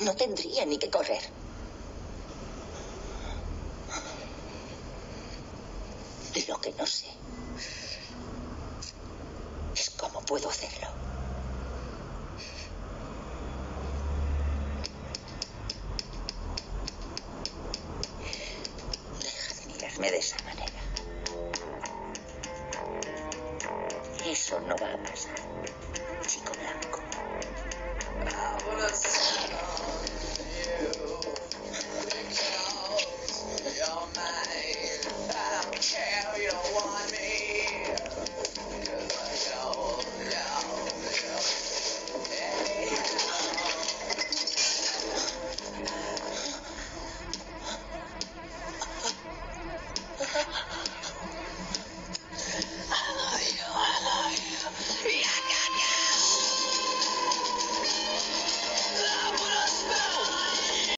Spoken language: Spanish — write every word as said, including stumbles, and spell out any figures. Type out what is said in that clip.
No tendría ni que correr. Lo que no sé es cómo puedo hacerlo. Deja de mirarme de esa manera. Eso no va a pasar, chico blanco.